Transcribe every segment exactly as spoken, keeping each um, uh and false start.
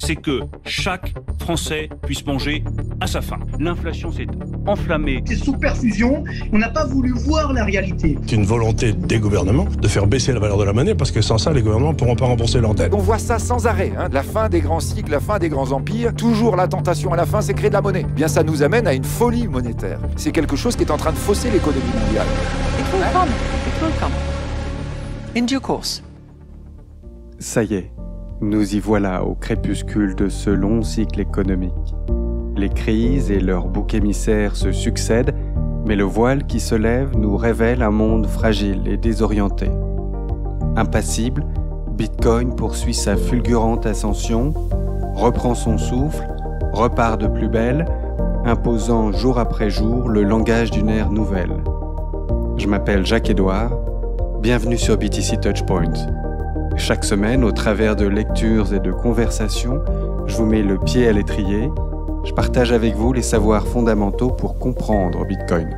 c'est que chaque Français puisse manger à sa faim. L'inflation s'est enflammée. C'est sous perfusion, on n'a pas voulu voir la réalité. C'est une volonté des gouvernements de faire baisser la valeur de la monnaie parce que sans ça, les gouvernements ne pourront pas rembourser leurs dettes. On voit ça sans arrêt, hein. La fin des grands cycles, la fin des grands empires, toujours la tentation à la fin, c'est créer de la monnaie. Eh bien, ça nous amène à une folie monétaire. C'est quelque chose qui est en train de fausser l'économie mondiale. It will come. It will come. In due course. Ça y est, nous y voilà au crépuscule de ce long cycle économique. Les crises et leurs boucs émissaires se succèdent, mais le voile qui se lève nous révèle un monde fragile et désorienté. Impassible, Bitcoin poursuit sa fulgurante ascension, reprend son souffle, repart de plus belle, imposant jour après jour le langage d'une ère nouvelle. Je m'appelle Jacques-Édouard, bienvenue sur B T C Touchpoint. Chaque semaine, au travers de lectures et de conversations, je vous mets le pied à l'étrier. Je partage avec vous les savoirs fondamentaux pour comprendre Bitcoin.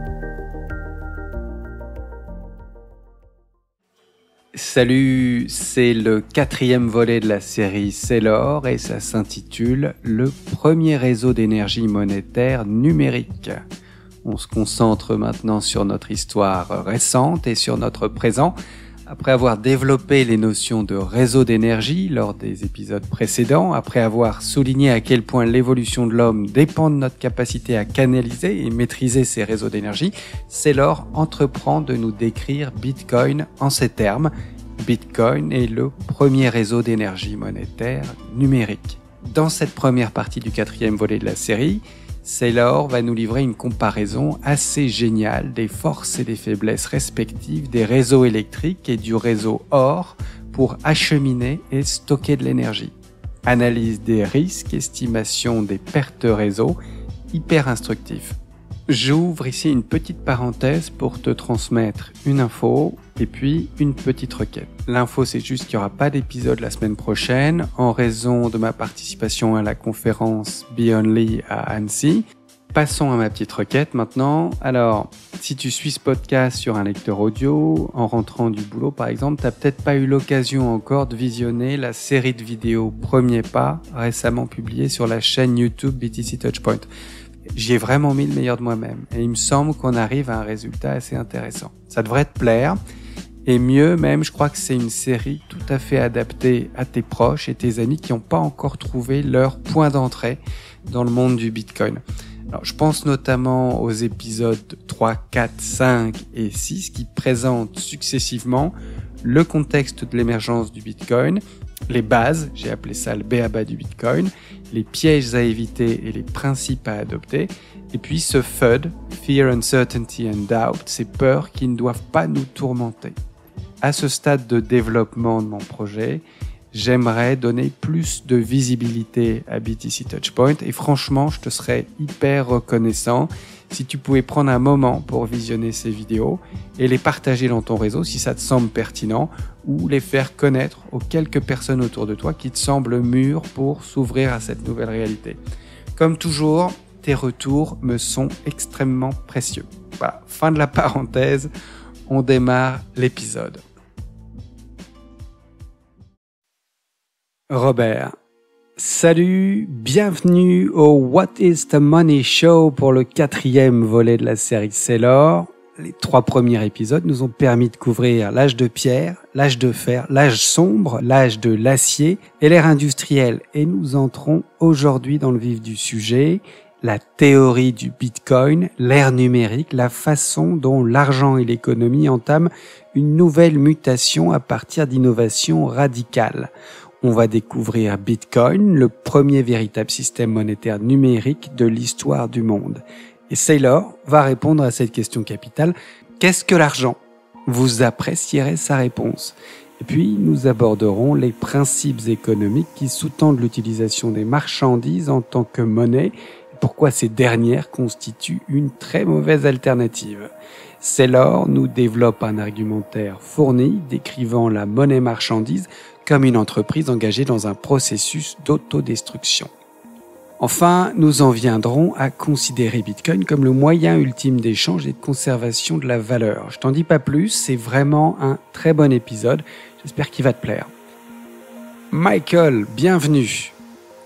Salut, c'est le quatrième volet de la série C'est l'or et ça s'intitule « Le premier réseau d'énergie monétaire numérique ». On se concentre maintenant sur notre histoire récente et sur notre présent. Après avoir développé les notions de réseau d'énergie lors des épisodes précédents, après avoir souligné à quel point l'évolution de l'homme dépend de notre capacité à canaliser et maîtriser ces réseaux d'énergie, Saylor entreprend de nous décrire Bitcoin en ces termes. Bitcoin est le premier réseau d'énergie monétaire numérique. Dans cette première partie du quatrième volet de la série, Saylor va nous livrer une comparaison assez géniale des forces et des faiblesses respectives des réseaux électriques et du réseau or pour acheminer et stocker de l'énergie. Analyse des risques, estimation des pertes réseau, hyper instructif. J'ouvre ici une petite parenthèse pour te transmettre une info et puis une petite requête. L'info, c'est juste qu'il n'y aura pas d'épisode la semaine prochaine en raison de ma participation à la conférence Be Only à Annecy. Passons à ma petite requête maintenant. Alors, si tu suis ce podcast sur un lecteur audio, en rentrant du boulot par exemple, tu n'as peut-être pas eu l'occasion encore de visionner la série de vidéos Premier Pas récemment publiée sur la chaîne YouTube B T C Touchpoint. J'y ai vraiment mis le meilleur de moi-même et il me semble qu'on arrive à un résultat assez intéressant. Ça devrait te plaire et mieux même, je crois que c'est une série tout à fait adaptée à tes proches et tes amis qui n'ont pas encore trouvé leur point d'entrée dans le monde du Bitcoin. Alors, je pense notamment aux épisodes trois, quatre, cinq et six qui présentent successivement le contexte de l'émergence du Bitcoin, les bases, j'ai appelé ça le B A B A du Bitcoin, les pièges à éviter et les principes à adopter, et puis ce F U D, Fear, Uncertainty and Doubt, ces peurs qui ne doivent pas nous tourmenter. À ce stade de développement de mon projet, j'aimerais donner plus de visibilité à B T C Touchpoint et franchement, je te serais hyper reconnaissant si tu pouvais prendre un moment pour visionner ces vidéos et les partager dans ton réseau si ça te semble pertinent ou les faire connaître aux quelques personnes autour de toi qui te semblent mûres pour s'ouvrir à cette nouvelle réalité. Comme toujours, tes retours me sont extrêmement précieux. Voilà, fin de la parenthèse, on démarre l'épisode. Robert. Salut, bienvenue au What is the Money Show pour le quatrième volet de la série Saylor. Les trois premiers épisodes nous ont permis de couvrir l'âge de pierre, l'âge de fer, l'âge sombre, l'âge de l'acier et l'ère industrielle. Et nous entrons aujourd'hui dans le vif du sujet, la théorie du Bitcoin, l'ère numérique, la façon dont l'argent et l'économie entament une nouvelle mutation à partir d'innovations radicales. On va découvrir Bitcoin, le premier véritable système monétaire numérique de l'histoire du monde. Et Saylor va répondre à cette question capitale. Qu'est-ce que l'argent ? Vous apprécierez sa réponse. Et puis, nous aborderons les principes économiques qui sous-tendent l'utilisation des marchandises en tant que monnaie et pourquoi ces dernières constituent une très mauvaise alternative. Saylor nous développe un argumentaire fourni décrivant la monnaie marchandise comme une entreprise engagée dans un processus d'autodestruction. Enfin, nous en viendrons à considérer Bitcoin comme le moyen ultime d'échange et de conservation de la valeur. Je t'en dis pas plus, c'est vraiment un très bon épisode, j'espère qu'il va te plaire. Michael, bienvenue.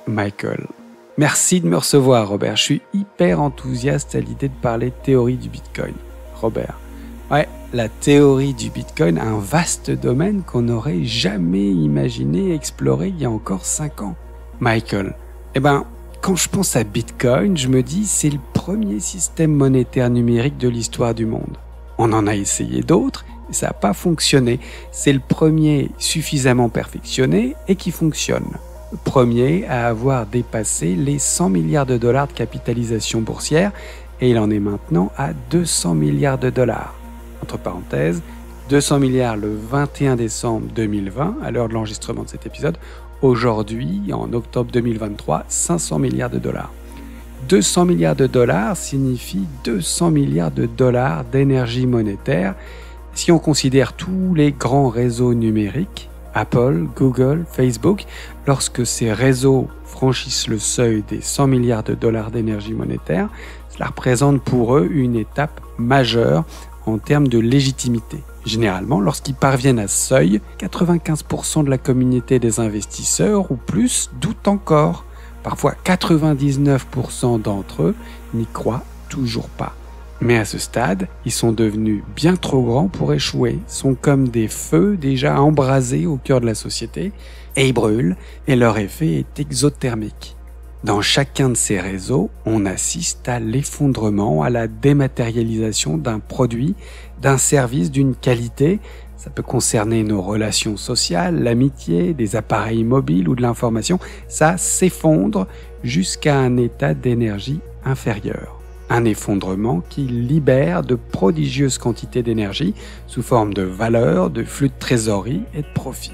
Michael. Merci de me recevoir, Robert. Je suis hyper enthousiaste à l'idée de parler théorie du Bitcoin. Robert. Ouais, la théorie du Bitcoin, un vaste domaine qu'on n'aurait jamais imaginé explorer il y a encore cinq ans. Michael. Eh ben, quand je pense à Bitcoin, je me dis c'est le premier système monétaire numérique de l'histoire du monde. On en a essayé d'autres, et ça n'a pas fonctionné. C'est le premier suffisamment perfectionné et qui fonctionne. Le premier à avoir dépassé les cent milliards de dollars de capitalisation boursière, et il en est maintenant à deux cents milliards de dollars. Entre parenthèses, deux cents milliards le vingt et un décembre deux mille vingt, à l'heure de l'enregistrement de cet épisode. Aujourd'hui, en octobre deux mille vingt-trois, cinq cents milliards de dollars. deux cents milliards de dollars signifie deux cents milliards de dollars d'énergie monétaire. Si on considère tous les grands réseaux numériques, Apple, Google, Facebook, lorsque ces réseaux franchissent le seuil des cent milliards de dollars d'énergie monétaire, cela représente pour eux une étape majeure en termes de légitimité. Généralement, lorsqu'ils parviennent à ce seuil, quatre-vingt-quinze pour cent de la communauté des investisseurs ou plus doutent encore. Parfois quatre-vingt-dix-neuf pour cent d'entre eux n'y croient toujours pas. Mais à ce stade, ils sont devenus bien trop grands pour échouer, sont comme des feux déjà embrasés au cœur de la société, et ils brûlent, et leur effet est exothermique. Dans chacun de ces réseaux, on assiste à l'effondrement, à la dématérialisation d'un produit, d'un service d'une qualité. Ça peut concerner nos relations sociales, l'amitié, des appareils mobiles ou de l'information. Ça s'effondre jusqu'à un état d'énergie inférieur. Un effondrement qui libère de prodigieuses quantités d'énergie sous forme de valeur, de flux de trésorerie et de profit.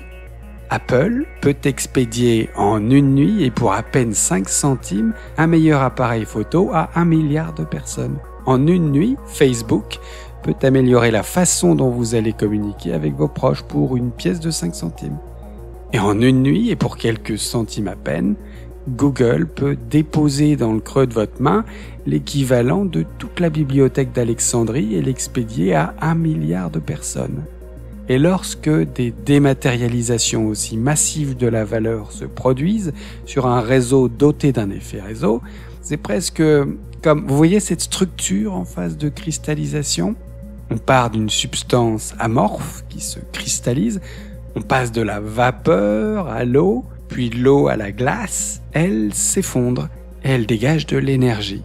Apple peut expédier en une nuit et pour à peine cinq centimes un meilleur appareil photo à un milliard de personnes. En une nuit, Facebook peut améliorer la façon dont vous allez communiquer avec vos proches pour une pièce de cinq centimes. Et en une nuit, et pour quelques centimes à peine, Google peut déposer dans le creux de votre main l'équivalent de toute la bibliothèque d'Alexandrie et l'expédier à un milliard de personnes. Et lorsque des dématérialisations aussi massives de la valeur se produisent sur un réseau doté d'un effet réseau, c'est presque comme, vous voyez cette structure en phase de cristallisation? On part d'une substance amorphe qui se cristallise, on passe de la vapeur à l'eau, puis de l'eau à la glace, elle s'effondre et elle dégage de l'énergie.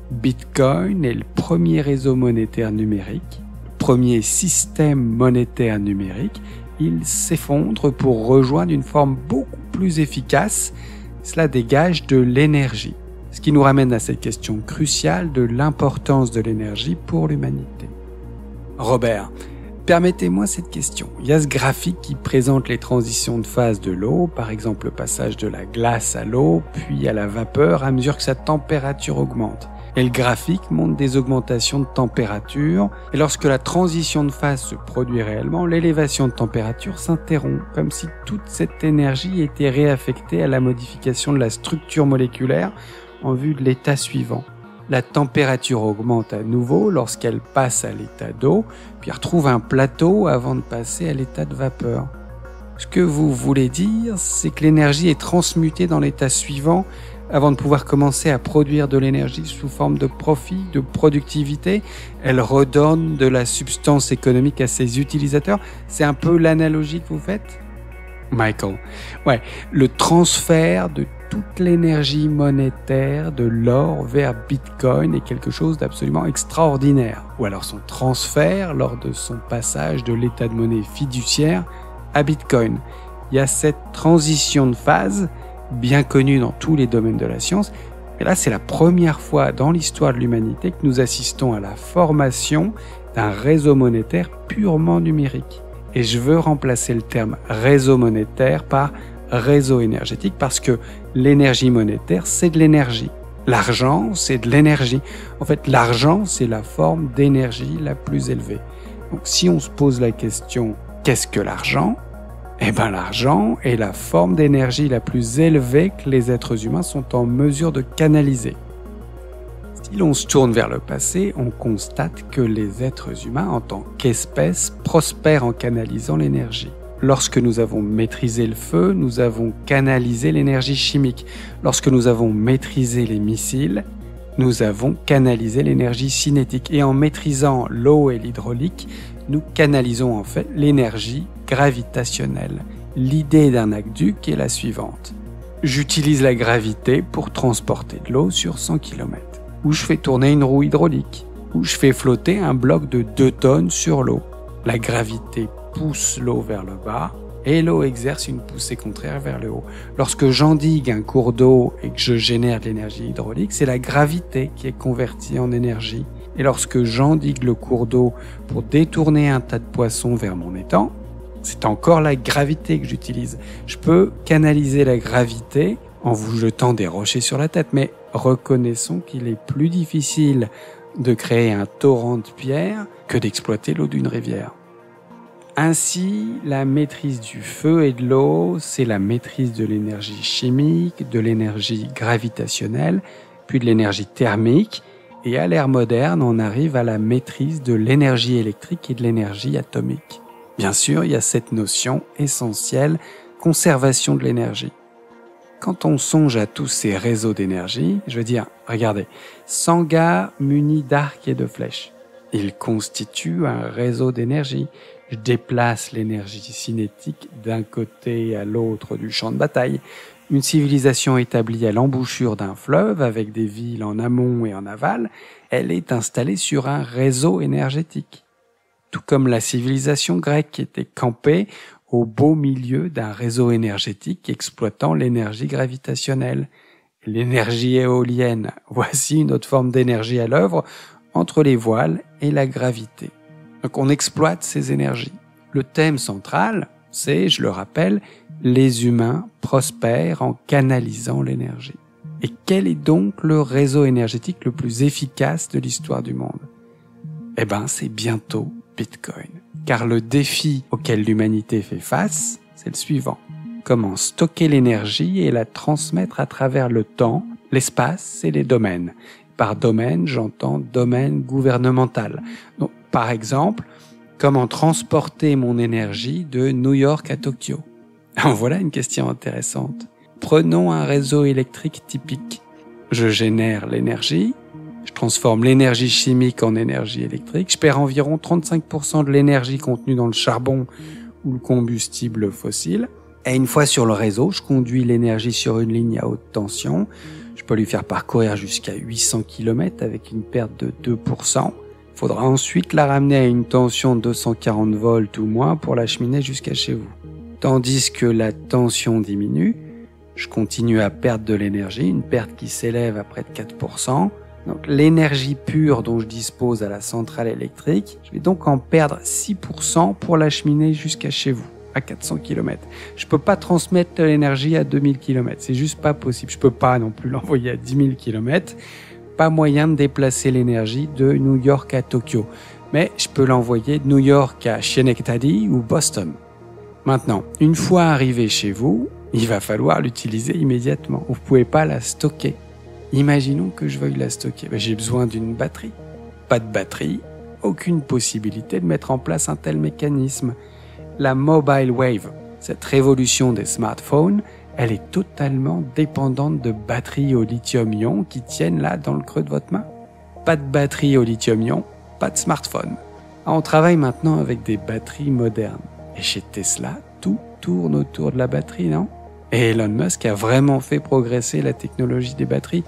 Bitcoin est le premier réseau monétaire numérique, premier système monétaire numérique, il s'effondre pour rejoindre une forme beaucoup plus efficace. Cela dégage de l'énergie. Ce qui nous ramène à cette question cruciale de l'importance de l'énergie pour l'humanité. Robert, permettez-moi cette question. Il y a ce graphique qui présente les transitions de phase de l'eau, par exemple le passage de la glace à l'eau, puis à la vapeur à mesure que sa température augmente. Et le graphique montre des augmentations de température. Et lorsque la transition de phase se produit réellement, l'élévation de température s'interrompt, comme si toute cette énergie était réaffectée à la modification de la structure moléculaire en vue de l'état suivant. La température augmente à nouveau lorsqu'elle passe à l'état d'eau, puis retrouve un plateau avant de passer à l'état de vapeur. Ce que vous voulez dire, c'est que l'énergie est transmutée dans l'état suivant avant de pouvoir commencer à produire de l'énergie sous forme de profit, de productivité. Elle redonne de la substance économique à ses utilisateurs. C'est un peu l'analogie que vous faites, Michael. Ouais, le transfert de toute l'énergie monétaire de l'or vers Bitcoin est quelque chose d'absolument extraordinaire. Ou alors son transfert lors de son passage de l'état de monnaie fiduciaire à Bitcoin. Il y a cette transition de phase bien connue dans tous les domaines de la science. Et là, c'est la première fois dans l'histoire de l'humanité que nous assistons à la formation d'un réseau monétaire purement numérique. Et je veux remplacer le terme réseau monétaire par réseau énergétique parce que l'énergie monétaire, c'est de l'énergie. L'argent, c'est de l'énergie. En fait, l'argent, c'est la forme d'énergie la plus élevée. Donc, si on se pose la question, qu'est-ce que l'argent ? Eh bien, l'argent est la forme d'énergie la plus élevée que les êtres humains sont en mesure de canaliser. Si l'on se tourne vers le passé, on constate que les êtres humains, en tant qu'espèce, prospèrent en canalisant l'énergie. Lorsque nous avons maîtrisé le feu, nous avons canalisé l'énergie chimique. Lorsque nous avons maîtrisé les missiles, nous avons canalisé l'énergie cinétique. Et en maîtrisant l'eau et l'hydraulique, nous canalisons en fait l'énergie gravitationnelle. L'idée d'un aqueduc est la suivante. J'utilise la gravité pour transporter de l'eau sur cent kilomètres, ou je fais tourner une roue hydraulique, ou je fais flotter un bloc de deux tonnes sur l'eau. La gravité pousse l'eau vers le bas et l'eau exerce une poussée contraire vers le haut. Lorsque j'endigue un cours d'eau et que je génère de l'énergie hydraulique, c'est la gravité qui est convertie en énergie. Et lorsque j'endigue le cours d'eau pour détourner un tas de poissons vers mon étang, c'est encore la gravité que j'utilise. Je peux canaliser la gravité en vous jetant des rochers sur la tête, mais reconnaissons qu'il est plus difficile de créer un torrent de pierre que d'exploiter l'eau d'une rivière. Ainsi, la maîtrise du feu et de l'eau, c'est la maîtrise de l'énergie chimique, de l'énergie gravitationnelle, puis de l'énergie thermique, et à l'ère moderne, on arrive à la maîtrise de l'énergie électrique et de l'énergie atomique. Bien sûr, il y a cette notion essentielle, conservation de l'énergie. Quand on songe à tous ces réseaux d'énergie, je veux dire, regardez, cent gars munis d'arcs et de flèches. Ils constituent un réseau d'énergie. Je déplace l'énergie cinétique d'un côté à l'autre du champ de bataille. Une civilisation établie à l'embouchure d'un fleuve avec des villes en amont et en aval, elle est installée sur un réseau énergétique. Tout comme la civilisation grecque était campée au beau milieu d'un réseau énergétique exploitant l'énergie gravitationnelle. L'énergie éolienne, voici une autre forme d'énergie à l'œuvre entre les voiles et la gravité. Donc on exploite ces énergies. Le thème central, c'est, je le rappelle, les humains prospèrent en canalisant l'énergie. Et quel est donc le réseau énergétique le plus efficace de l'histoire du monde? Eh ben, c'est bientôt Bitcoin. Car le défi auquel l'humanité fait face, c'est le suivant. Comment stocker l'énergie et la transmettre à travers le temps, l'espace et les domaines. Par domaine, j'entends domaine gouvernemental. Donc, par exemple, comment transporter mon énergie de New York à Tokyo? En voilà une question intéressante. Prenons un réseau électrique typique. Je génère l'énergie, je transforme l'énergie chimique en énergie électrique, je perds environ trente-cinq pour cent de l'énergie contenue dans le charbon ou le combustible fossile. Et une fois sur le réseau, je conduis l'énergie sur une ligne à haute tension. Je peux lui faire parcourir jusqu'à huit cents kilomètres avec une perte de deux pour cent. Il faudra ensuite la ramener à une tension de deux cent quarante volts ou moins pour l'acheminer jusqu'à chez vous. Tandis que la tension diminue, je continue à perdre de l'énergie, une perte qui s'élève à près de quatre pour cent. Donc l'énergie pure dont je dispose à la centrale électrique, je vais donc en perdre six pour cent pour l'acheminer jusqu'à chez vous, à quatre cents kilomètres. Je peux pas transmettre de l'énergie à deux mille kilomètres, c'est juste pas possible. Je peux pas non plus l'envoyer à dix mille kilomètres. Pas moyen de déplacer l'énergie de New York à Tokyo. Mais je peux l'envoyer de New York à Schenectady ou Boston. Maintenant, une fois arrivé chez vous, il va falloir l'utiliser immédiatement. Vous pouvez pas la stocker. Imaginons que je veuille la stocker. Ben, j'ai besoin d'une batterie. Pas de batterie, aucune possibilité de mettre en place un tel mécanisme. La mobile wave, cette révolution des smartphones, elle est totalement dépendante de batteries au lithium-ion qui tiennent là dans le creux de votre main. Pas de batterie au lithium-ion, pas de smartphone. On travaille maintenant avec des batteries modernes. Et chez Tesla, tout tourne autour de la batterie, non? Et Elon Musk a vraiment fait progresser la technologie des batteries.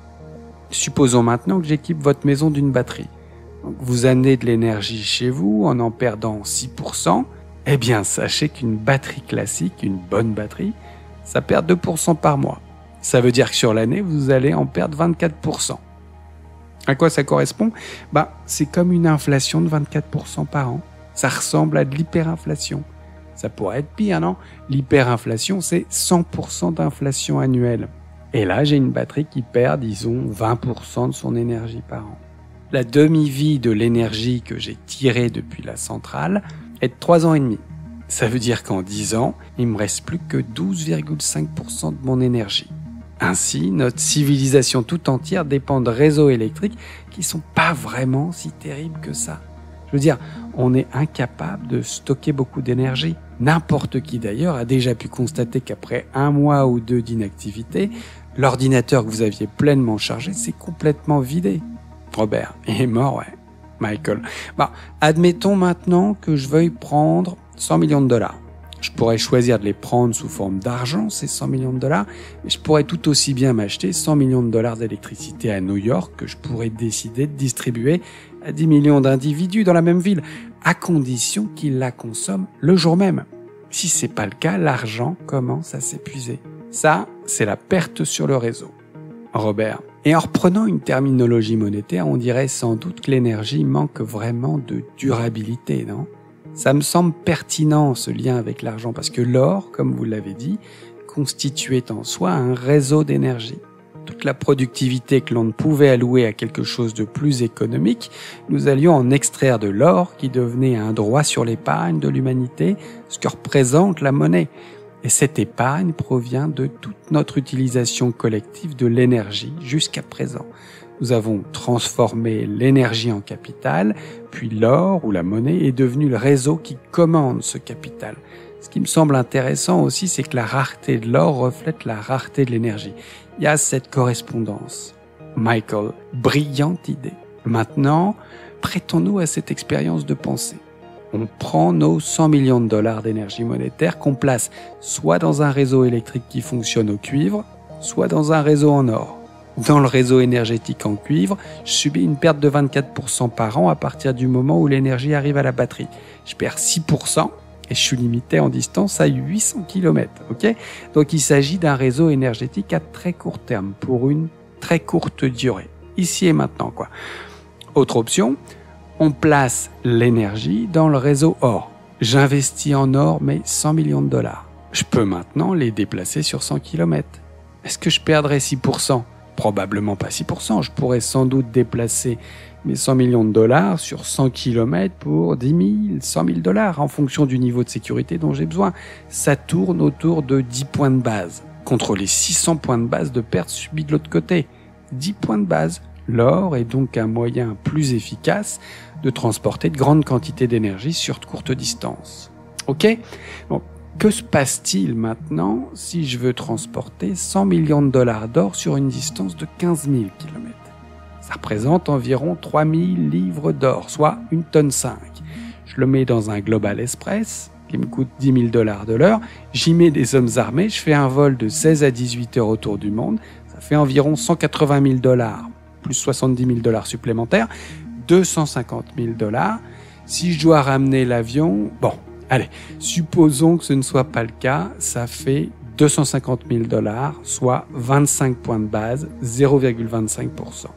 Supposons maintenant que j'équipe votre maison d'une batterie. Donc vous amenez de l'énergie chez vous en en perdant six pour cent. Eh bien, sachez qu'une batterie classique, une bonne batterie, ça perd deux pour cent par mois. Ça veut dire que sur l'année, vous allez en perdre vingt-quatre pour cent. À quoi ça correspond? Bah, c'est comme une inflation de vingt-quatre pour cent par an. Ça ressemble à de l'hyperinflation. Ça pourrait être pire, non? L'hyperinflation, c'est cent pour cent d'inflation annuelle. Et là, j'ai une batterie qui perd, disons, vingt pour cent de son énergie par an. La demi-vie de l'énergie que j'ai tirée depuis la centrale est de trois ans et demi. Ça veut dire qu'en dix ans, il me reste plus que douze virgule cinq pour cent de mon énergie. Ainsi, notre civilisation tout entière dépend de réseaux électriques qui sont pas vraiment si terribles que ça. Je veux dire, on est incapable de stocker beaucoup d'énergie. N'importe qui d'ailleurs a déjà pu constater qu'après un mois ou deux d'inactivité, l'ordinateur que vous aviez pleinement chargé s'est complètement vidé. Robert, il est mort, ouais. Michael. Bah, admettons maintenant que je veuille prendre cent millions de dollars. Je pourrais choisir de les prendre sous forme d'argent, ces cent millions de dollars, mais je pourrais tout aussi bien m'acheter cent millions de dollars d'électricité à New York que je pourrais décider de distribuer à dix millions d'individus dans la même ville, à condition qu'ils la consomment le jour même. Si c'est pas le cas, l'argent commence à s'épuiser. Ça, c'est la perte sur le réseau. Robert. Et en reprenant une terminologie monétaire, on dirait sans doute que l'énergie manque vraiment de durabilité, non ? Ça me semble pertinent ce lien avec l'argent parce que l'or, comme vous l'avez dit, constituait en soi un réseau d'énergie. Toute la productivité que l'on ne pouvait allouer à quelque chose de plus économique, nous allions en extraire de l'or qui devenait un droit sur l'épargne de l'humanité, ce que représente la monnaie. Et cette épargne provient de toute notre utilisation collective de l'énergie jusqu'à présent. Nous avons transformé l'énergie en capital, puis l'or ou la monnaie est devenu le réseau qui commande ce capital. Ce qui me semble intéressant aussi, c'est que la rareté de l'or reflète la rareté de l'énergie. Il y a cette correspondance. Michael, brillante idée. Maintenant, prêtons-nous à cette expérience de pensée. On prend nos cent millions de dollars d'énergie monétaire qu'on place soit dans un réseau électrique qui fonctionne au cuivre, soit dans un réseau en or. Dans le réseau énergétique en cuivre, je subis une perte de vingt-quatre pour cent par an à partir du moment où l'énergie arrive à la batterie. Je perds six pour cent et je suis limité en distance à huit cents kilomètres. Okay ? Donc il s'agit d'un réseau énergétique à très court terme pour une très courte durée. Ici et maintenant, quoi. Autre option, on place l'énergie dans le réseau or. J'investis en or, mais cent millions de dollars. Je peux maintenant les déplacer sur cent kilomètres. Est-ce que je perdrais six pour cent ? Probablement pas six pour cent. Je pourrais sans doute déplacer mes cent millions de dollars sur cent kilomètres pour dix mille, cent mille dollars en fonction du niveau de sécurité dont j'ai besoin. Ça tourne autour de dix points de base contre les six cents points de base de perte subis de l'autre côté. dix points de base. L'or est donc un moyen plus efficace de transporter de grandes quantités d'énergie sur de courtes distances. Ok ? Bon, que se passe-t-il maintenant si je veux transporter cent millions de dollars d'or sur une distance de quinze mille kilomètres ? Ça représente environ trois mille livres d'or, soit une tonne cinq. Je le mets dans un Global Express qui me coûte dix mille dollars de l'heure. J'y mets des hommes armés, je fais un vol de seize à dix-huit heures autour du monde. Ça fait environ cent quatre-vingt mille dollars. Plus soixante-dix mille dollars supplémentaires, deux cent cinquante mille dollars. Si je dois ramener l'avion, bon, allez, supposons que ce ne soit pas le cas, ça fait deux cent cinquante mille dollars, soit vingt-cinq points de base, zéro virgule vingt-cinq pour cent.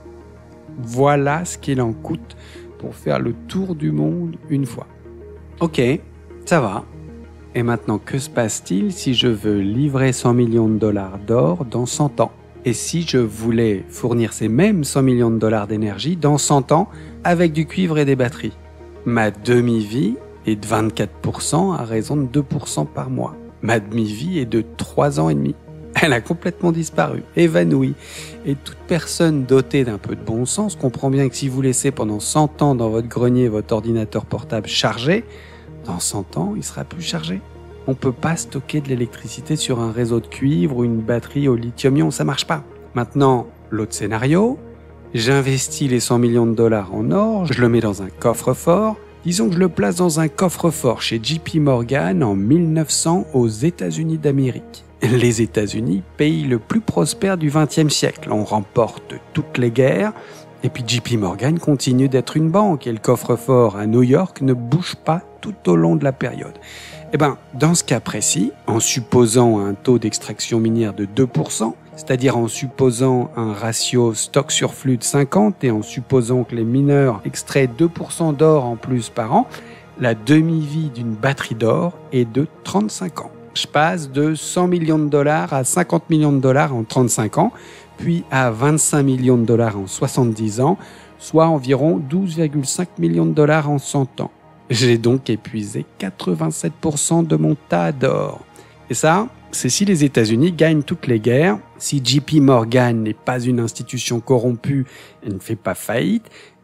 Voilà ce qu'il en coûte pour faire le tour du monde une fois. Ok, ça va. Et maintenant, que se passe-t-il si je veux livrer cent millions de dollars d'or dans cent ans ? Et si je voulais fournir ces mêmes cent millions de dollars d'énergie dans cent ans avec du cuivre et des batteries ? Ma demi-vie est de vingt-quatre pour cent à raison de deux pour cent par mois. Ma demi-vie est de trois ans et demi. Elle a complètement disparu, évanouie. Et toute personne dotée d'un peu de bon sens comprend bien que si vous laissez pendant cent ans dans votre grenier votre ordinateur portable chargé, dans cent ans, il sera plus chargé. On peut pas stocker de l'électricité sur un réseau de cuivre ou une batterie au lithium-ion, ça marche pas. Maintenant, l'autre scénario, j'investis les cent millions de dollars en or, je le mets dans un coffre-fort. Disons que je le place dans un coffre-fort chez J P Morgan en mille neuf cents aux États-Unis d'Amérique. Les États-Unis, pays le plus prospère du vingtième siècle. On remporte toutes les guerres. Et puis J P Morgan continue d'être une banque et le coffre-fort à New York ne bouge pas tout au long de la période. Eh ben, dans ce cas précis, en supposant un taux d'extraction minière de deux pour cent, c'est-à-dire en supposant un ratio stock sur flux de cinquante et en supposant que les mineurs extraient deux pour cent d'or en plus par an, la demi-vie d'une batterie d'or est de trente-cinq ans. Je passe de cent millions de dollars à cinquante millions de dollars en trente-cinq ans, puis à vingt-cinq millions de dollars en soixante-dix ans, soit environ douze virgule cinq millions de dollars en cent ans. J'ai donc épuisé quatre-vingt-sept pour cent de mon tas d'or. Et ça, c'est si les États-Unis gagnent toutes les guerres, si J P Morgan n'est pas une institution corrompue et ne fait pas faillite,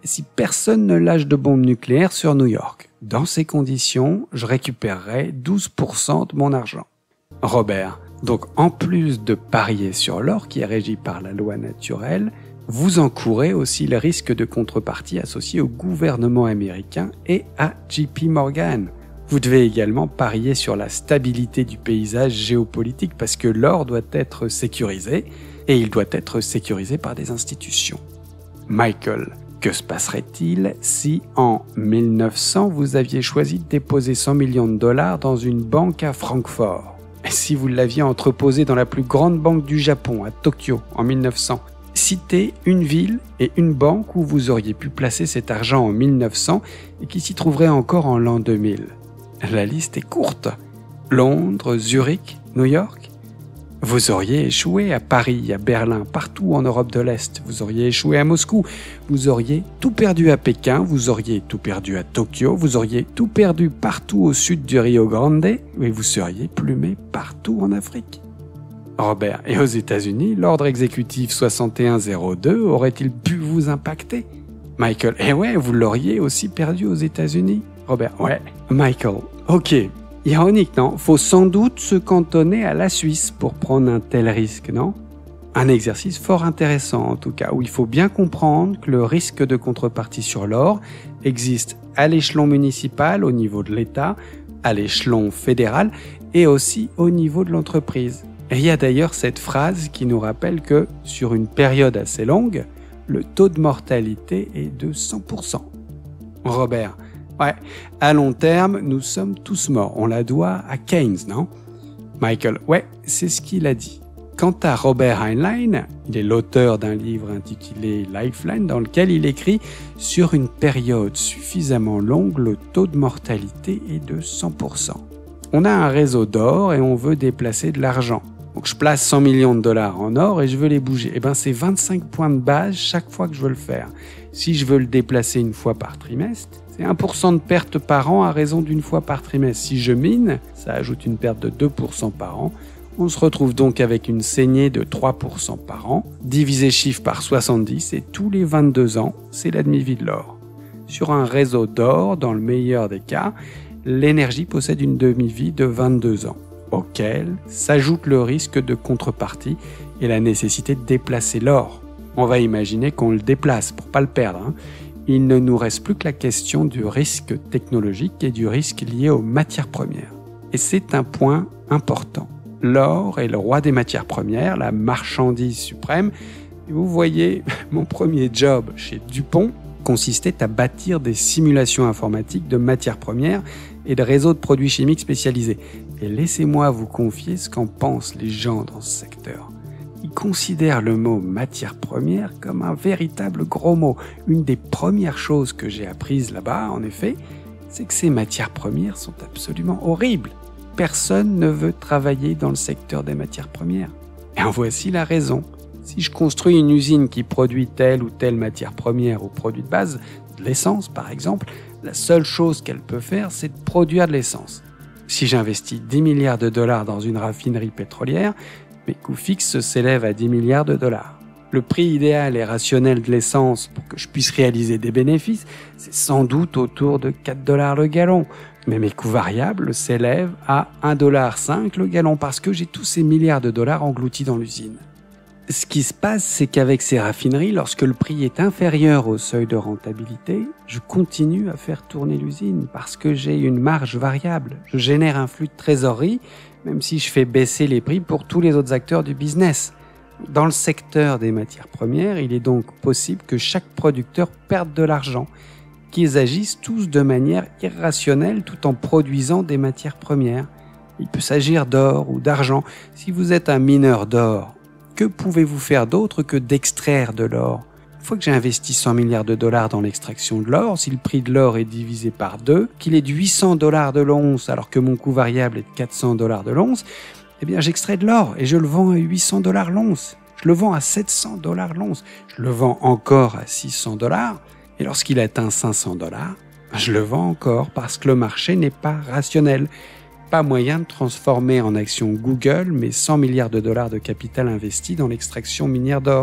si personne ne lâche de bombes nucléaires sur New York. Dans ces conditions, je récupérerai douze pour cent de mon argent. Robert, donc en plus de parier sur l'or qui est régi par la loi naturelle, vous encourez aussi le risque de contrepartie associé au gouvernement américain et à J P Morgan. Vous devez également parier sur la stabilité du paysage géopolitique parce que l'or doit être sécurisé et il doit être sécurisé par des institutions. Michael, que se passerait-il si en mille neuf cents vous aviez choisi de déposer cent millions de dollars dans une banque à Francfort? Et si vous l'aviez entreposé dans la plus grande banque du Japon, à Tokyo, en mille neuf cents? Citez une ville et une banque où vous auriez pu placer cet argent en mille neuf cents et qui s'y trouverait encore en l'an deux mille. La liste est courte. Londres, Zurich, New York. Vous auriez échoué à Paris, à Berlin, partout en Europe de l'Est. Vous auriez échoué à Moscou. Vous auriez tout perdu à Pékin. Vous auriez tout perdu à Tokyo. Vous auriez tout perdu partout au sud du Rio Grande. Et vous seriez plumé partout en Afrique. Robert, et aux États-Unis, l'ordre exécutif soixante et un zéro deux aurait-il pu vous impacter? Michael, eh ouais, vous l'auriez aussi perdu aux États-Unis. Robert, ouais. Michael, ok. Ironique, non? Faut sans doute se cantonner à la Suisse pour prendre un tel risque, non? Un exercice fort intéressant, en tout cas, où il faut bien comprendre que le risque de contrepartie sur l'or existe à l'échelon municipal, au niveau de l'État, à l'échelon fédéral et aussi au niveau de l'entreprise. Et il y a d'ailleurs cette phrase qui nous rappelle que, sur une période assez longue, le taux de mortalité est de cent pour cent. Robert, ouais, à long terme, nous sommes tous morts. On la doit à Keynes, non? Michael, ouais, c'est ce qu'il a dit. Quant à Robert Heinlein, il est l'auteur d'un livre intitulé Lifeline dans lequel il écrit « Sur une période suffisamment longue, le taux de mortalité est de cent pour cent. On a un réseau d'or et on veut déplacer de l'argent. Donc je place cent millions de dollars en or et je veux les bouger. Eh ben c'est vingt-cinq points de base chaque fois que je veux le faire. Si je veux le déplacer une fois par trimestre, c'est un pour cent de perte par an à raison d'une fois par trimestre. Si je mine, ça ajoute une perte de deux pour cent par an. On se retrouve donc avec une saignée de trois pour cent par an, divisé chiffre par soixante-dix et tous les vingt-deux ans, c'est la demi-vie de l'or. Sur un réseau d'or, dans le meilleur des cas, l'énergie possède une demi-vie de vingt-deux ans, auquel s'ajoute le risque de contrepartie et la nécessité de déplacer l'or. On va imaginer qu'on le déplace pour pas le perdre. Hein. Il ne nous reste plus que la question du risque technologique et du risque lié aux matières premières. Et c'est un point important. L'or est le roi des matières premières, la marchandise suprême. Et vous voyez, mon premier job chez Dupont consistait à bâtir des simulations informatiques de matières premières et de réseaux de produits chimiques spécialisés. Et laissez-moi vous confier ce qu'en pensent les gens dans ce secteur. Ils considèrent le mot matière première comme un véritable gros mot. Une des premières choses que j'ai apprises là-bas, en effet, c'est que ces matières premières sont absolument horribles. Personne ne veut travailler dans le secteur des matières premières. Et en voici la raison. Si je construis une usine qui produit telle ou telle matière première ou produit de base, de l'essence par exemple, la seule chose qu'elle peut faire, c'est de produire de l'essence. Si j'investis dix milliards de dollars dans une raffinerie pétrolière, mes coûts fixes s'élèvent à dix milliards de dollars. Le prix idéal et rationnel de l'essence pour que je puisse réaliser des bénéfices, c'est sans doute autour de quatre dollars le gallon. Mais mes coûts variables s'élèvent à un dollar cinq le gallon parce que j'ai tous ces milliards de dollars engloutis dans l'usine. Ce qui se passe, c'est qu'avec ces raffineries, lorsque le prix est inférieur au seuil de rentabilité, je continue à faire tourner l'usine parce que j'ai une marge variable. Je génère un flux de trésorerie, même si je fais baisser les prix pour tous les autres acteurs du business. Dans le secteur des matières premières, il est donc possible que chaque producteur perde de l'argent, qu'ils agissent tous de manière irrationnelle tout en produisant des matières premières. Il peut s'agir d'or ou d'argent. Si vous êtes un mineur d'or, que pouvez-vous faire d'autre que d'extraire de l'or? Une fois que j'ai investi cent milliards de dollars dans l'extraction de l'or, si le prix de l'or est divisé par deux, qu'il est de huit cents dollars de l'once alors que mon coût variable est de quatre cents dollars de l'once, eh bien j'extrais de l'or et je le vends à huit cents dollars l'once. Je le vends à sept cents dollars l'once. Je le vends encore à six cents dollars. Et lorsqu'il atteint cinq cents dollars, je le vends encore parce que le marché n'est pas rationnel. Pas moyen de transformer en action Google mes cent milliards de dollars de capital investi dans l'extraction minière d'or.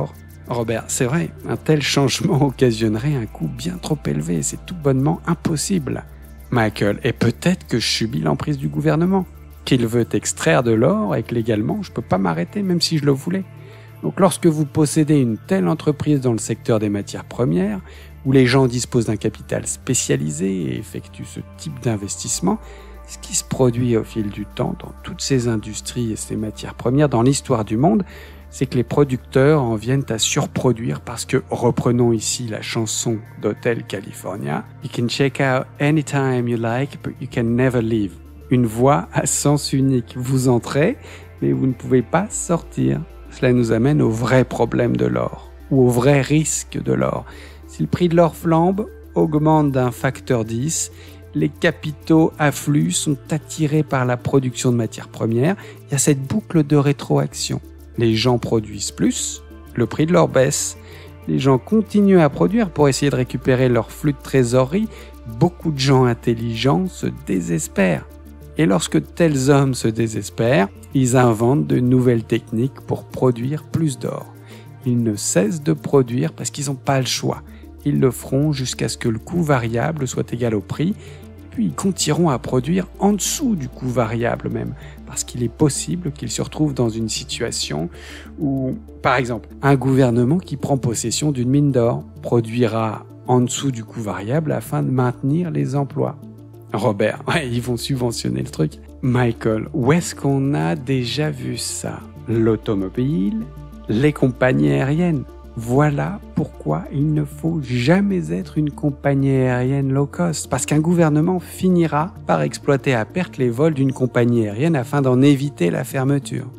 Robert, c'est vrai, un tel changement occasionnerait un coût bien trop élevé, c'est tout bonnement impossible. Michael, et peut-être que je subis l'emprise du gouvernement, qu'il veut extraire de l'or et que légalement je peux pas m'arrêter même si je le voulais. Donc lorsque vous possédez une telle entreprise dans le secteur des matières premières, où les gens disposent d'un capital spécialisé et effectuent ce type d'investissement, ce qui se produit au fil du temps dans toutes ces industries et ces matières premières dans l'histoire du monde, c'est que les producteurs en viennent à surproduire parce que, reprenons ici la chanson d'Hotel California, « You can check out anytime you like, but you can never leave ». Une voie à sens unique. Vous entrez, mais vous ne pouvez pas sortir. Cela nous amène au vrai problème de l'or, ou au vrai risque de l'or. Si le prix de l'or flambe, augmente d'un facteur dix, les capitaux affluent, sont attirés par la production de matières premières, il y a cette boucle de rétroaction. Les gens produisent plus, le prix de l'or baisse, les gens continuent à produire pour essayer de récupérer leur flux de trésorerie, beaucoup de gens intelligents se désespèrent. Et lorsque tels hommes se désespèrent, ils inventent de nouvelles techniques pour produire plus d'or. Ils ne cessent de produire parce qu'ils n'ont pas le choix. Ils le feront jusqu'à ce que le coût variable soit égal au prix, puis ils continueront à produire en dessous du coût variable même, parce qu'il est possible qu'ils se retrouvent dans une situation où, par exemple, un gouvernement qui prend possession d'une mine d'or produira en dessous du coût variable afin de maintenir les emplois. Robert, ouais, ils vont subventionner le truc. Michael, où est-ce qu'on a déjà vu ça? L'automobile, les compagnies aériennes. Voilà pourquoi il ne faut jamais être une compagnie aérienne low cost, parce qu'un gouvernement finira par exploiter à perte les vols d'une compagnie aérienne afin d'en éviter la fermeture. Non ?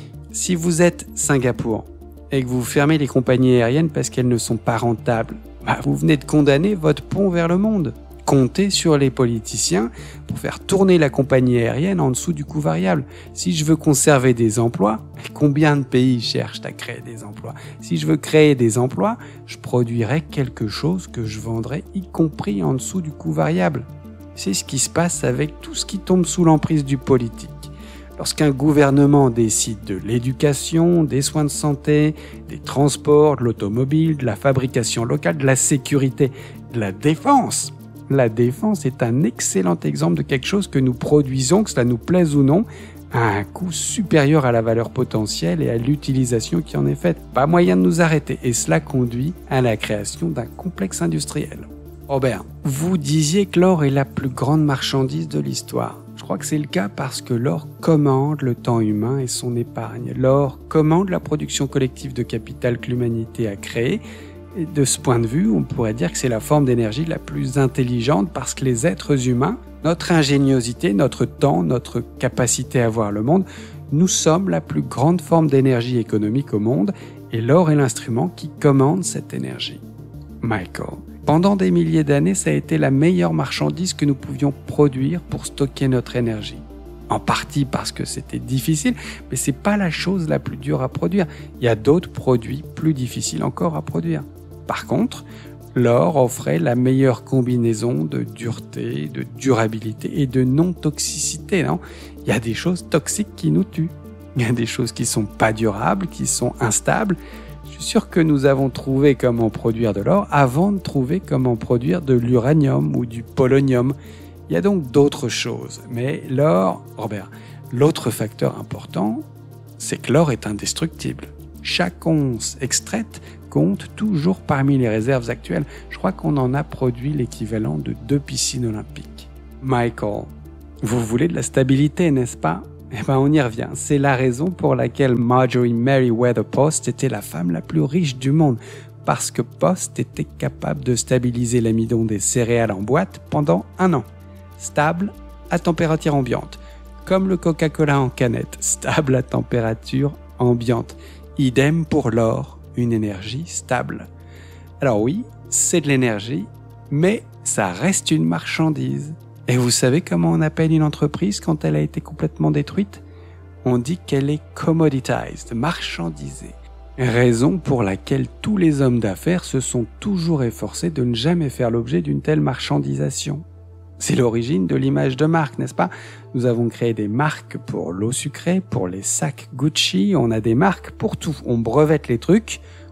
Si vous êtes Singapour et que vous fermez les compagnies aériennes parce qu'elles ne sont pas rentables, bah vous venez de condamner votre pont vers le monde. Comptez sur les politiciens pour faire tourner la compagnie aérienne en dessous du coût variable. Si je veux conserver des emplois, combien de pays cherchent à créer des emplois? Si je veux créer des emplois, je produirai quelque chose que je vendrai, y compris en dessous du coût variable. C'est ce qui se passe avec tout ce qui tombe sous l'emprise du politique. Lorsqu'un gouvernement décide de l'éducation, des soins de santé, des transports, de l'automobile, de la fabrication locale, de la sécurité, de la défense, la défense est un excellent exemple de quelque chose que nous produisons, que cela nous plaise ou non, à un coût supérieur à la valeur potentielle et à l'utilisation qui en est faite. Pas moyen de nous arrêter, et cela conduit à la création d'un complexe industriel. Robert, vous disiez que l'or est la plus grande marchandise de l'histoire. Je crois que c'est le cas parce que l'or commande le temps humain et son épargne. L'or commande la production collective de capital que l'humanité a créée. Et de ce point de vue, on pourrait dire que c'est la forme d'énergie la plus intelligente parce que les êtres humains, notre ingéniosité, notre temps, notre capacité à voir le monde, nous sommes la plus grande forme d'énergie économique au monde et l'or est l'instrument qui commande cette énergie. Michael, pendant des milliers d'années, ça a été la meilleure marchandise que nous pouvions produire pour stocker notre énergie. En partie parce que c'était difficile, mais c'est pas la chose la plus dure à produire. Il y a d'autres produits plus difficiles encore à produire. Par contre, l'or offrait la meilleure combinaison de dureté, de durabilité et de non-toxicité. Non ? Il y a des choses toxiques qui nous tuent. Il y a des choses qui sont pas durables, qui sont instables. Je suis sûr que nous avons trouvé comment produire de l'or avant de trouver comment produire de l'uranium ou du polonium. Il y a donc d'autres choses. Mais l'or, Robert, l'autre facteur important, c'est que l'or est indestructible. Chaque once extraite compte toujours parmi les réserves actuelles. Je crois qu'on en a produit l'équivalent de deux piscines olympiques. Michael, vous voulez de la stabilité, n'est-ce pas? Eh ben, on y revient. C'est la raison pour laquelle Marjorie Merriweather Post était la femme la plus riche du monde. Parce que Post était capable de stabiliser l'amidon des céréales en boîte pendant un an. Stable à température ambiante. Comme le Coca-Cola en canette, stable à température ambiante. Idem pour l'or, une énergie stable. Alors oui, c'est de l'énergie, mais ça reste une marchandise. Et vous savez comment on appelle une entreprise quand elle a été complètement détruite? On dit qu'elle est commoditized, marchandisée. Raison pour laquelle tous les hommes d'affaires se sont toujours efforcés de ne jamais faire l'objet d'une telle marchandisation. C'est l'origine de l'image de marque, n'est-ce pas? Nous avons créé des marques pour l'eau sucrée, pour les sacs Gucci, on a des marques pour tout. On brevette les trucs,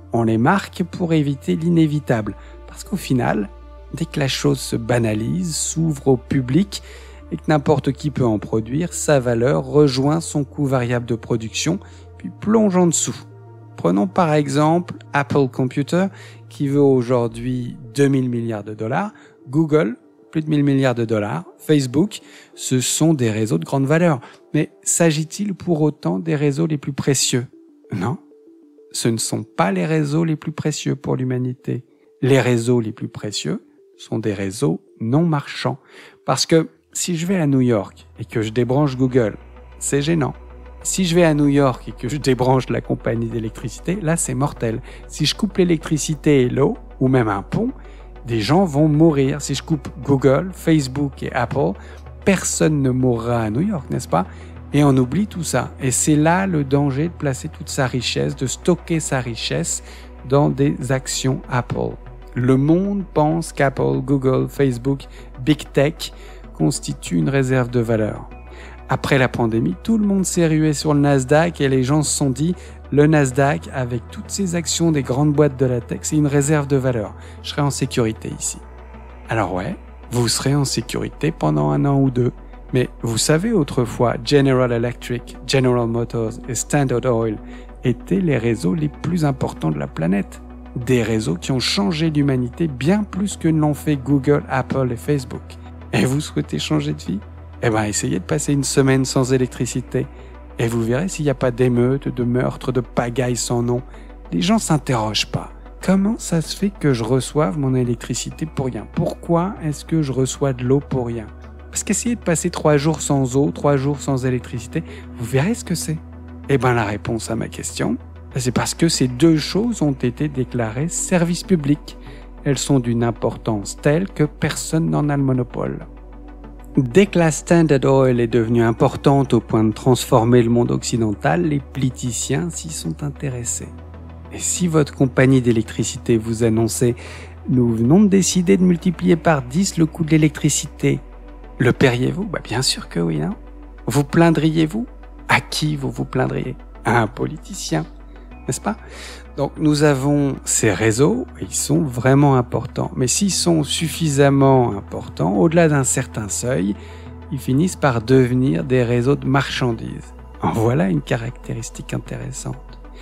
on les marque pour éviter l'inévitable. Parce qu'au final, dès que la chose se banalise, s'ouvre au public et que n'importe qui peut en produire, sa valeur rejoint son coût variable de production, puis plonge en dessous. Prenons par exemple Apple Computer, qui vaut aujourd'hui deux mille milliards de dollars, Google, plus de mille milliards de dollars, Facebook, ce sont des réseaux de grande valeur. Mais s'agit-il pour autant des réseaux les plus précieux? Non, ce ne sont pas les réseaux les plus précieux pour l'humanité. Les réseaux les plus précieux sont des réseaux non marchands. Parce que si je vais à New York et que je débranche Google, c'est gênant. Si je vais à New York et que je débranche la compagnie d'électricité, là c'est mortel. Si je coupe l'électricité et l'eau, ou même un pont, des gens vont mourir. Si je coupe Google, Facebook et Apple, personne ne mourra à New York, n'est-ce pas? Et on oublie tout ça. Et c'est là le danger de placer toute sa richesse, de stocker sa richesse dans des actions Apple. Le monde pense qu'Apple, Google, Facebook, Big Tech constituent une réserve de valeur. Après la pandémie, tout le monde s'est rué sur le Nasdaq et les gens se sont dit le Nasdaq, avec toutes ces actions des grandes boîtes de la tech, c'est une réserve de valeur. Je serai en sécurité ici. Alors ouais, vous serez en sécurité pendant un an ou deux. Mais vous savez, autrefois, General Electric, General Motors et Standard Oil étaient les réseaux les plus importants de la planète. Des réseaux qui ont changé l'humanité bien plus que ne l'ont fait Google, Apple et Facebook. Et vous souhaitez changer de vie? Eh ben, essayez de passer une semaine sans électricité. Et vous verrez s'il n'y a pas d'émeutes, de meurtres, de pagailles sans nom. Les gens s'interrogent pas. Comment ça se fait que je reçoive mon électricité pour rien? Pourquoi est-ce que je reçois de l'eau pour rien? Parce qu'essayez de passer trois jours sans eau, trois jours sans électricité, vous verrez ce que c'est. Eh ben, la réponse à ma question, c'est parce que ces deux choses ont été déclarées service public. Elles sont d'une importance telle que personne n'en a le monopole. Dès que la Standard Oil est devenue importante au point de transformer le monde occidental, les politiciens s'y sont intéressés. Et si votre compagnie d'électricité vous annonçait « Nous venons de décider de multiplier par dix le coût de l'électricité », le paieriez-vous? Bah bien sûr que oui, non? Vous plaindriez-vous? À qui vous vous plaindriez? À un politicien, n'est-ce pas? Donc nous avons ces réseaux, ils sont vraiment importants. Mais s'ils sont suffisamment importants, au-delà d'un certain seuil, ils finissent par devenir des réseaux de marchandises. En voilà une caractéristique intéressante.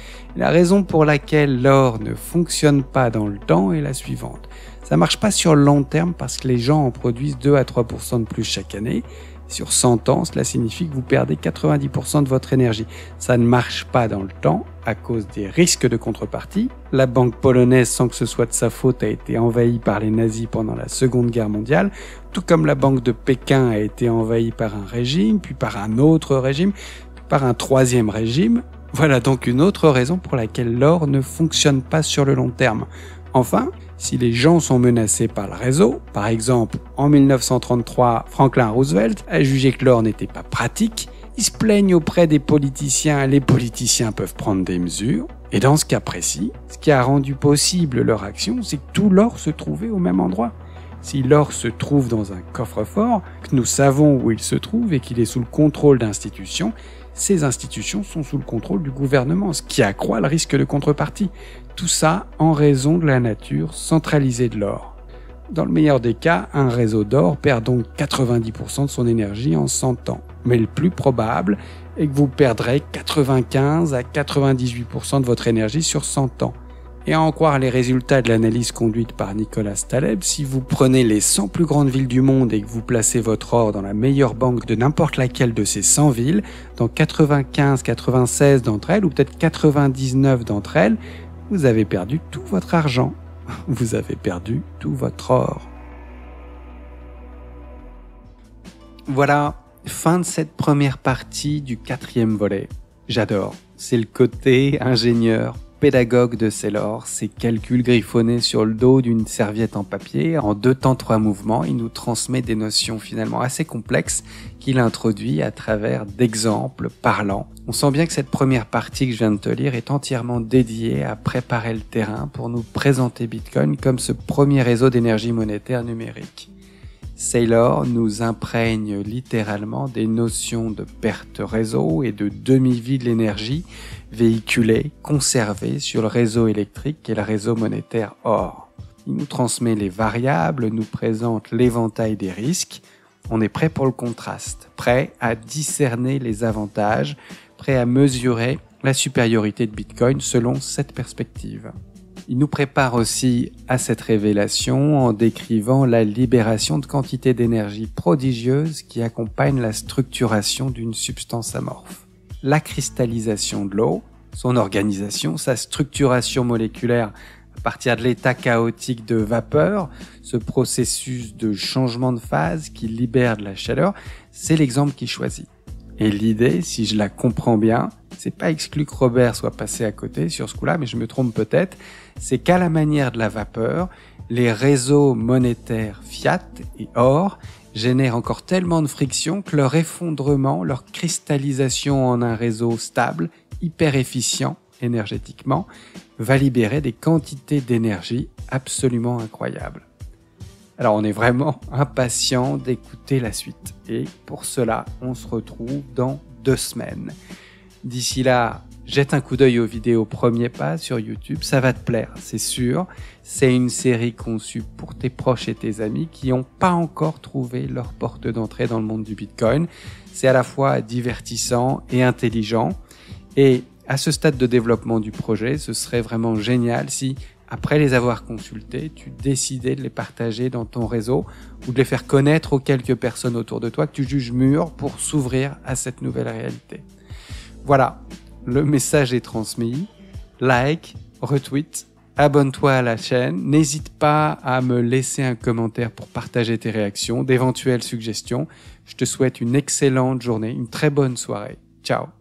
La raison pour laquelle l'or ne fonctionne pas dans le temps est la suivante. Ça marche pas sur le long terme parce que les gens en produisent deux à trois pour cent de plus chaque année. Sur cent ans, cela signifie que vous perdez quatre-vingt-dix pour cent de votre énergie. Ça ne marche pas dans le temps à cause des risques de contrepartie. La banque polonaise, sans que ce soit de sa faute, a été envahie par les nazis pendant la Seconde Guerre mondiale, tout comme la banque de Pékin a été envahie par un régime, puis par un autre régime, puis par un troisième régime. Voilà donc une autre raison pour laquelle l'or ne fonctionne pas sur le long terme. Enfin, si les gens sont menacés par le réseau, par exemple, en mille neuf cent trente-trois, Franklin Roosevelt a jugé que l'or n'était pas pratique, ils se plaignent auprès des politiciens, les politiciens peuvent prendre des mesures, et dans ce cas précis, ce qui a rendu possible leur action, c'est que tout l'or se trouvait au même endroit. Si l'or se trouve dans un coffre-fort, que nous savons où il se trouve et qu'il est sous le contrôle d'institutions, ces institutions sont sous le contrôle du gouvernement, ce qui accroît le risque de contrepartie. Tout ça en raison de la nature centralisée de l'or. Dans le meilleur des cas, un réseau d'or perd donc quatre-vingt-dix pour cent de son énergie en cent ans. Mais le plus probable est que vous perdrez quatre-vingt-quinze à quatre-vingt-dix-huit pour cent de votre énergie sur cent ans. Et à en croire les résultats de l'analyse conduite par Nicolas Taleb, si vous prenez les cent plus grandes villes du monde et que vous placez votre or dans la meilleure banque de n'importe laquelle de ces cent villes, dans quatre-vingt-quinze, quatre-vingt-seize d'entre elles, ou peut-être quatre-vingt-dix-neuf d'entre elles, vous avez perdu tout votre argent. Vous avez perdu tout votre or. Voilà, fin de cette première partie du quatrième volet. J'adore. C'est le côté ingénieur, pédagogue de Saylor, ces calculs griffonnés sur le dos d'une serviette en papier. En deux temps, trois mouvements, il nous transmet des notions finalement assez complexes qu'il introduit à travers d'exemples parlants. On sent bien que cette première partie que je viens de te lire est entièrement dédiée à préparer le terrain pour nous présenter Bitcoin comme ce premier réseau d'énergie monétaire numérique. Saylor nous imprègne littéralement des notions de perte réseau et de demi-vie de l'énergie véhiculé, conservé sur le réseau électrique et le réseau monétaire Or. Il nous transmet les variables, nous présente l'éventail des risques. On est prêt pour le contraste, prêt à discerner les avantages, prêt à mesurer la supériorité de Bitcoin selon cette perspective. Il nous prépare aussi à cette révélation en décrivant la libération de quantités d'énergie prodigieuses qui accompagnent la structuration d'une substance amorphe. La cristallisation de l'eau, son organisation, sa structuration moléculaire à partir de l'état chaotique de vapeur, ce processus de changement de phase qui libère de la chaleur, c'est l'exemple qu'il choisit. Et l'idée, si je la comprends bien, c'est pas exclu que Robert soit passé à côté sur ce coup-là, mais je me trompe peut-être, c'est qu'à la manière de la vapeur, les réseaux monétaires fiat et or génèrent encore tellement de friction que leur effondrement, leur cristallisation en un réseau stable, hyper efficient énergétiquement, va libérer des quantités d'énergie absolument incroyables. Alors on est vraiment impatient d'écouter la suite. Et pour cela, on se retrouve dans deux semaines. D'ici là, jette un coup d'œil aux vidéos Premier Pas sur YouTube, ça va te plaire, c'est sûr. C'est une série conçue pour tes proches et tes amis qui n'ont pas encore trouvé leur porte d'entrée dans le monde du Bitcoin. C'est à la fois divertissant et intelligent. Et à ce stade de développement du projet, ce serait vraiment génial si, après les avoir consultés, tu décidais de les partager dans ton réseau ou de les faire connaître aux quelques personnes autour de toi que tu juges mûres pour s'ouvrir à cette nouvelle réalité. Voilà, le message est transmis. Like, retweet, abonne-toi à la chaîne. N'hésite pas à me laisser un commentaire pour partager tes réactions, d'éventuelles suggestions. Je te souhaite une excellente journée, une très bonne soirée. Ciao.